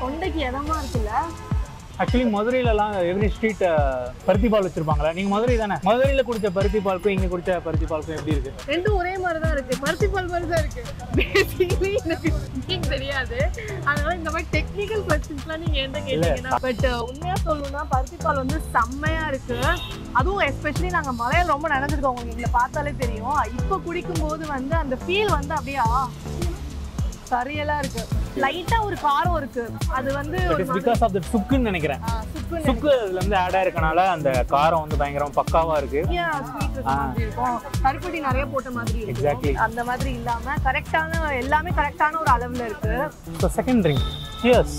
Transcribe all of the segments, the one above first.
தொண்டைக்கு இதமா இருக்குல்ல. ஆக்சுவலி மதுரையிலலாம் எவ்ரி ஸ்ட்ரீட் பருத்தி பால் வச்சிருப்பாங்களா? நீங்க மதுரை தானே? மதுரையில குடிச்ச பருத்தி பாலுக்கும் இங்க குடிச்ச பருத்தி பாலுக்கும் எப்படி இருக்கு? ரெண்டும் ஒரே மாதிரி தான் இருக்கு. பருத்தி பால் மாதிரி தான் இருக்கு. பேசிக்கலி எனக்கு குக்கிங் தெரியாது, அதனால இந்த மாதிரி டெக்னிக்கல் கொஸ்டின்ஸ்லாம் நீங்க எந்த கேட்டீங்கன்னா. பட் உண்மையா சொல்லணும்னா பருத்தி பால் வந்து செம்மையா இருக்கு. அதுவும் எஸ்பெஷலி நாங்க மலையில ரொம்ப நினைச்சிருக்கோம், உங்களுக்கு எங்களை பார்த்தாலே தெரியும். இப்போ குடிக்கும் போது வந்து அந்த ஃபீல் வந்து அப்படியே சரியலா இருக்கு. லைட்டா ஒரு காரம் இருக்கு. அது வந்து பிகாஸ் ஆஃப் தி சுக்குன்னு நினைக்கிறேன். சுக்கு அதுல இருந்து ஆட் ஆயிருக்கனால அந்த காரம் வந்து பயங்கரமா பக்காவா இருக்கு. கருப்பட்டி நிறைய போட்ட மாதிரி இருக்கு. எக்ஸாக்ட்லி அந்த மாதிரி இல்லாம கரெக்டான எல்லாமே கரெக்டான ஒரு அளவுல இருக்கு. So second drink. சியர்ஸ்.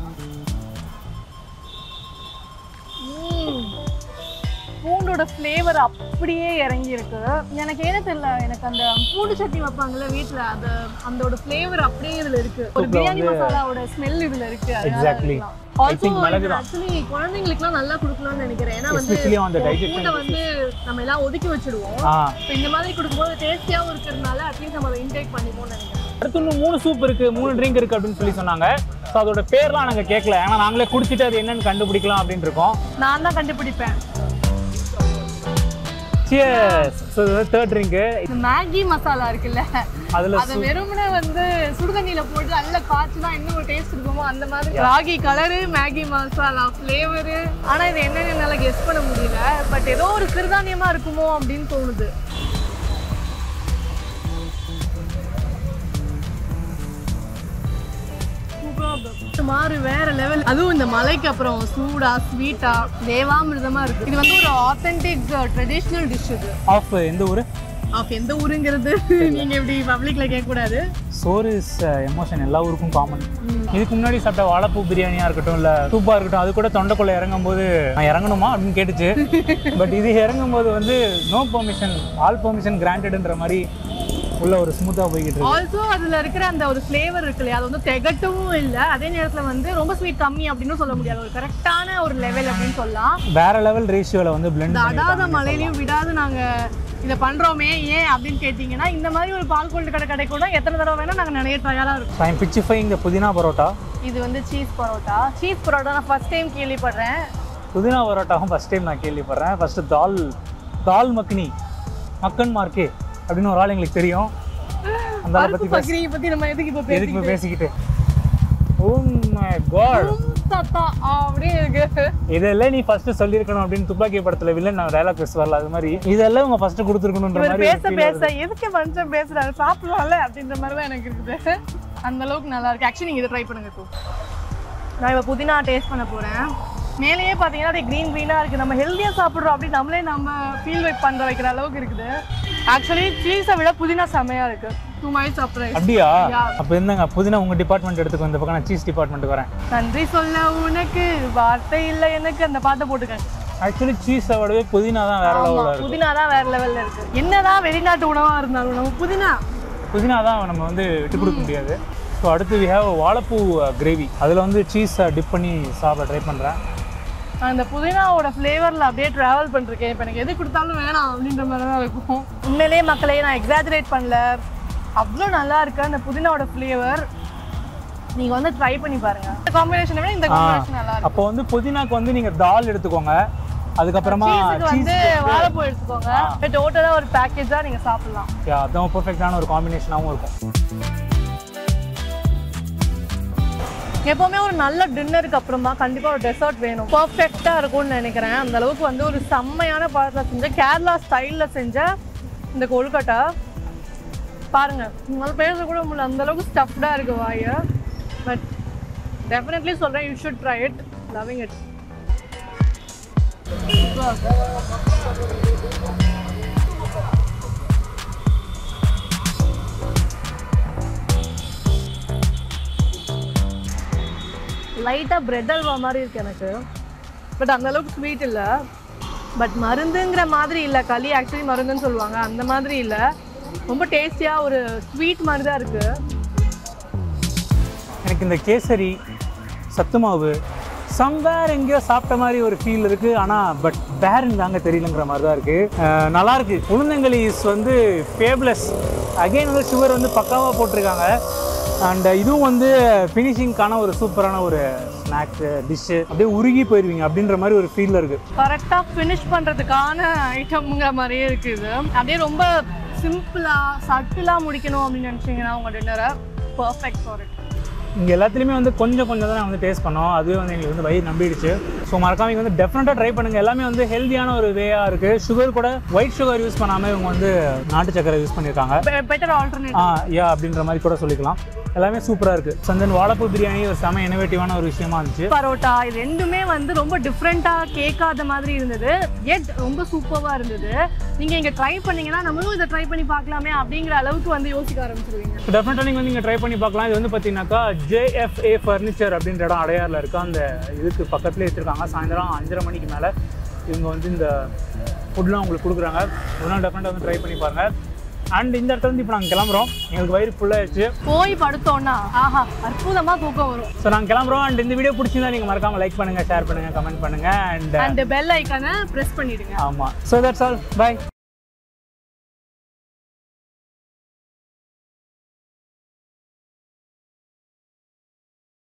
பூண்டோட ஃப்ளேவர் அப்படியே இறங்கி இருக்கு. எனக்கு என்ன தெரியல, எனக்கு அந்த பூண்டு சட்னி வைப்பாங்கல்ல வீட்டுல, அது அதோட ஃப்ளேவர் அப்படியே இதுல இருக்கு. ஒரு பிரியாணி மசாலாவோட ஸ்மெல் இதுல இருக்கு. எக்ஸாக்ட்லி. ஆல்சோ ஆக்சுவலி குழந்தைங்களுக்குலாம் நல்லா கொடுக்கலாம்னு நினைக்கிறேன். ஏன்னா வந்து பூண்டை வந்து நம்ம எல்லாம் ஒதுக்கி வச்சிடுவோம். இந்த மாதிரி கொடுக்கும்போது டேஸ்டியாவும் இருக்கிறதுனால அட்லீஸ்ட் நம்ம அதை இன்டேக் பண்ணிப்போம்னு நினைக்கிறேன். அடுத்து இன்னும் 3 சூப் இருக்கு, 3 ட்ரிங்க் இருக்கு அப்படின்னு சொல்லி சொன்னாங்க. ஸோ அதோட பேர்லாம் நாங்கள் கேட்கல, ஏன்னா நாங்களே குடிச்சிட்டு அது என்னன்னு கண்டுபிடிக்கலாம் அப்படின்னு இருக்கோம். நான் தான் கண்டுபிடிப்பேன். Cheers. So third drink. இந்த மேகி மசாலா இருக்குல்ல, அத வெறுமனே வந்து சுடுதண்ணில போட்டு நல்ல காய்ச்சினா இன்னும் ஒரு டேஸ்ட் இருக்குமோ அந்த மாதிரி. Ragi colour, Maggi masala flavour. ஆனா இது என்னன்னு என்னால கெஸ் பண்ண முடியல. பட் ஏதோ ஒரு சிறுதானியமா இருக்குமோ அப்படின்னு தோணுது. மாறு வேற லெவல். அதுவும் இந்த மலைக்கு அப்புறம் சூடா ஸ்வீட்டா தேவாமிர்தமா இருக்கு. இது வந்து ஒரு ஆத்தென்டிக் ட்ரெடிஷனல் டிஷ். இது ஆஃப் எந்த ஊரு? ஆஃப் எந்த ஊருங்கிறது நீங்க இப்படி பப்ளிக்ல கேட்க கூடாது. சோறு இஸ் எமோஷன், எல்லா ஊருக்கும் காமன். இதுக்கு முன்னாடி சாப்பிட்ட வாழைப்பூ பிரியாணியா இருக்கட்டும், இல்ல சூப்பா இருக்கட்டும், அது கூட தொண்டைக்குள்ள இறங்கும் போது நான் இறங்கணுமா அப்படின்னு கேட்டுச்சு. பட் இது இறங்கும் போது வந்து நோ பெர்மிஷன், ஆல் பெர்மிஷன் கிராண்டட்ன்ற மாதிரி உள்ள ஒரு ஸ்மூத்தா போயிட்டு இருக்கு. ஆல்சோ அதுல இருக்கிற அந்த ஒரு ஃப்ளேவர் இருக்குல்ல, அது வந்து திகட்டவும் இல்ல, அதே நேரத்துல வந்து ரொம்ப ஸ்வீட் கம்மி அப்படின்னு சொல்ல முடியாது. ஒரு கரெக்டான ஒரு லெவல் அப்படின்னு சொல்லலாம். வேற லெவல் ரேஷியோல வந்து பிளெண்ட் அடாத மலையிலயும் விடாது நாங்க இதை பண்றோமே ஏன் அப்படின்னு கேட்டீங்கன்னா, இந்த மாதிரி ஒரு பால் கொண்டு கடை கூட எத்தனை தடவை வேணா நாங்க நிறைய தயாரா இருக்கும். ஐ அம் பிச்சிஃபைங் தி புதினா பரோட்டா. இது வந்து சீஸ் பரோட்டா. சீஸ் பரோட்டா நான் ஃபர்ஸ்ட் டைம் கேள்விப்படுறேன். புதினா பரோட்டாவும் ஃபர்ஸ்ட் டைம் நான் கேள்விப்படுறேன். ஃபர்ஸ்ட் தால் மக்னி, மக்கன் மார்க்கே அப்படின்னு ஒரு ஆள் எங்களுக்கு தெரியும். அந்த ஆளை பத்தி நம்ம எதுக்கு பேசிக்கிட்டு ஓ மை காட் தாத்தா அப்படியே இருக்கு. இதெல்லாம் நீ ஃபர்ஸ்ட் சொல்லிருக்கணும் அப்படின்னு துப்பாக்கி படத்துல வில்லன் நான் டயலாக் பேசுவார்ல, அது மாதிரி இதெல்லாம் உங்க ஃபர்ஸ்ட் கொடுத்துருக்கணும்ன்ற மாதிரி. பேச எதுக்கு மனுஷன் பேசுறாரு, சாப்பிடலாம்ல அப்படின்ற மாதிரி தான் எனக்கு இருக்குது. அந்த அளவுக்கு நல்லா இருக்கு. ஆக்சுவலி நீங்க இதை ட்ரை பண்ணுங்க. நான் இப்போ புதினா டேஸ்ட் பண்ண போறேன். மேலேயே பார்த்தீங்கன்னா அப்படியே க்ரீனாக இருக்குது. நம்ம ஹெல்த்தியாக சாப்பிட்றோம் அப்படி நம்மளே நம்ம ஃபீல் வைக்கிற அளவுக்கு இருக்குது. ஆக்சுவலி சீஸை விட புதினா செம்மையாக இருக்குது. To my surprise. அப்படியா? அப்போ என்னங்க புதினா உங்கள் டிபார்ட்மெண்ட் எடுத்துக்கோ, இந்த பக்கம் நான் சீஸ் டிபார்ட்மெண்ட் வரேன். நன்றி சொல்ல உனக்கு வார்த்தை இல்லை எனக்கு, அந்த பாட்டை போட்டுக்கேன். ஆக்சுவலி சீஸை விடவே புதினா தான் வேற லெவலில் இருக்குது. புதினா தான் வேற லெவலில் இருக்குது. என்னதான் வெளிநாட்டு உணவாக இருந்தாலும் நம்ம புதினா தான் நம்ம வந்து விட்டு கொடுக்க முடியாது. ஸோ அடுத்து வி ஹேவ் வாழைப்பூ கிரேவி. அதில் வந்து சீஸை டிப் பண்ணி சாப்பிட ட்ரை பண்ணுறேன். அந்த புதினாவோட ஃப்ளேவரில் அப்படியே ட்ராவல் பண்ணிருக்கேன். இப்போ எனக்கு எது கொடுத்தாலும் வேணாம் அப்படின்ற மாதிரி தான் இருக்கும். உண்மையிலேயே மக்களே நான் எக்ஸாஜரேட் பண்ணல, அவ்வளோ நல்லா இருக்கு அந்த புதினாவோட ஃப்ளேவர். நீங்கள் வந்து ட்ரை பண்ணி பாருங்க. இந்த காம்பினேஷனை விட இந்த காம்பினேஷன் நல்லா இருக்கு. அப்போ வந்து புதினாக்கு வந்து நீங்கள் தால் எடுத்துக்கோங்க, அதுக்கப்புறமா வந்து வாழைப்பூ எடுத்துக்கோங்க. டோட்டலாக ஒரு பேக்கேஜாக நீங்கள் சாப்பிடலாம். அதுவும் பர்ஃபெக்டான ஒரு காம்பினேஷனாகவும் இருக்கும். எப்போவுமே ஒரு நல்ல டின்னருக்கு அப்புறமா கண்டிப்பாக ஒரு டெசர்ட் வேணும். பர்ஃபெக்டாக இருக்கும்னு நினைக்கிறேன். அந்த அளவுக்கு வந்து ஒரு செம்மையான பழத்தில் செஞ்ச கேரளா ஸ்டைலில் செஞ்ச இந்த கொழுக்கட்டை பாருங்கள். உங்களால் பேச கூட முடியல, அந்த அளவுக்கு ஸ்டஃப்டாக இருக்குது வாய். பட் டெஃபினெட்லி சொல்கிறேன், you should try it. Loving it. லைட்டாக பிரெட் அல்வா மாதிரி இருக்குது எனக்கு. பட் அந்தளவுக்கு ஸ்வீட் இல்லை. பட் மருந்துங்கிற மாதிரி இல்லை. களி ஆக்சுவலி மருந்துன்னு சொல்லுவாங்க, அந்த மாதிரி இல்லை. ரொம்ப டேஸ்டியாக ஒரு ஸ்வீட் மாதிரி தான் இருக்குது. எனக்கு இந்த கேசரி சத்து மாவு சம்வேர் எங்கேயோ சாப்பிட்ட மாதிரி ஒரு ஃபீல் இருக்குது. ஆனால் பட் பேரன் தாங்க தெரியலங்கிற மாதிரி தான் இருக்குது. நல்லாயிருக்கு. உளுந்தங்களி இஸ் வந்து ஃபேப்லஸ். அகெயின் வந்து சுகர் வந்து பக்காவாக போட்டிருக்காங்க. அண்ட் இதுவும் வந்து ஃபினிஷிங்கான ஒரு சூப்பரான ஒரு ஸ்நாக்ஸு டிஷ்ஷு அப்படியே உருகி போயிடுவீங்க அப்படின்ற மாதிரி ஒரு ஃபீலில் இருக்குது. கரெக்டாக ஃபினிஷ் பண்ணுறதுக்கான ஐட்டம்ங்கிற மாதிரியே இருக்குது. அப்படியே ரொம்ப சிம்பிளாக சட்டிலாக முடிக்கணும் அப்படின்னு நினச்சிங்கன்னா உங்கள் டின்னரை பர்ஃபெக்ட் ஃபார் இட். இங்கே எல்லாத்துலேயுமே வந்து கொஞ்சம் தான் நான் வந்து டேஸ்ட் பண்ணோம். அதுவே வந்து எங்களுக்கு வந்து வயிறு நம்பிடுச்சு. ஸோ மறக்காம இங்கே வந்து டெஃபினட்டாக ட்ரை பண்ணுங்கள். எல்லாமே வந்து ஹெல்த்தியான ஒரு வேயாக இருக்குது. சுகர் கூட ஒயிட் சுகர் யூஸ் பண்ணாமல் இவங்க வந்து நாட்டு சக்கரை யூஸ் பண்ணியிருக்காங்க. பெட்டர் ஆல்டர்னேட் அப்படின்ற மாதிரி கூட சொல்லிக்கலாம். எல்லாமே சூப்பராக இருக்குது. சந்தன் வாழைப்பூ பிரியாணி ஒரு செம இனோவேட்டிவான ஒரு விஷயமா இருந்துச்சு. பரோட்டா இது ரெண்டுமே வந்து ரொம்ப டிஃப்ரெண்ட்டாக கேட்காத மாதிரி இருந்தது. எட் ரொம்ப சூப்பராக இருந்தது. நீங்கள் இங்கே ட்ரை பண்ணீங்கன்னா நம்மளும் இதை ட்ரை பண்ணி பார்க்கலாமே அப்படிங்கிற அளவுக்கு வந்து யோசிக்க ஆரம்பிச்சிருவீங்க. டெஃபினட்டாக நீங்கள் வந்து இங்கே ட்ரை பண்ணி பார்க்கலாம். இது வந்து பார்த்தீங்கன்னாக்கா JFA ஃபர்னிச்சர் அப்படின்ற இடம் அடையாரில் இருக்குது. அந்த இதுக்கு பக்கத்துலேயே வச்சுருக்காங்க. சாயந்தரம் 5:30 மணிக்கு மேலே இவங்க வந்து இந்த ஃபுட்லாம் உங்களுக்கு கொடுக்குறாங்க. ஒரு நாள் டெஃபினட்டாக வந்து ட்ரை பண்ணி பாருங்கள். அண்ட் இந்த இடத்துல வந்து இப்போ நாங்கள் கிளம்புறோம். எங்களுக்கு வயிறு ஃபுல்லாகிடுச்சு. போய் படுத்தோன்னா ஆஹா அற்புதமாக தூக்கம் வரும். ஸோ நாங்கள் கிளம்புறோம். அண்ட் இந்த வீடியோ பிடிச்சிருந்தா நீங்கள் மறக்காமல் லைக் பண்ணுங்கள், ஷேர் பண்ணுங்கள், கமெண்ட் பண்ணுங்கள். அண்ட் பெல் ஐக்கானை ப்ரெஸ் பண்ணிடுங்க. ஆமாம். So that's all. பை.